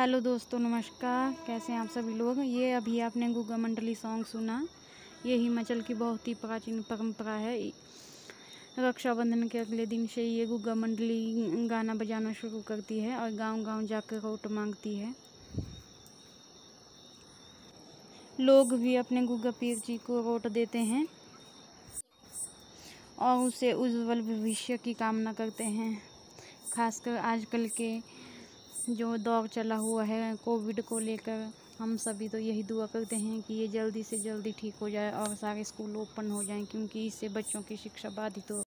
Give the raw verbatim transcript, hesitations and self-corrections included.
Hello दोस्तों, नमस्कार। कैसे हैं आप सभी लोग। ये अभी आपने गुग्गा मंडली सॉन्ग सुना। ये हिमाचल की बहुत ही प्राचीन परंपरा है। रक्षाबंधन के अगले दिन से ये गुग्गा मंडली गाना बजाना शुरू करती है और गांव-गांव जाकर रोट मांगती है। लोग भी अपने गुग्गा पीर जी को रोट देते हैं और उसे उज्जवल भविष्य की कामना करते हैं। खासकर आजकल के जो दौर चला हुआ है कोविड को लेकर, हम सभी तो यही दुआ करते हैं कि ये जल्दी से जल्दी ठीक हो जाए और सारे स्कूल ओपन हो जाएं, क्योंकि इससे बच्चों की शिक्षा बाधित हो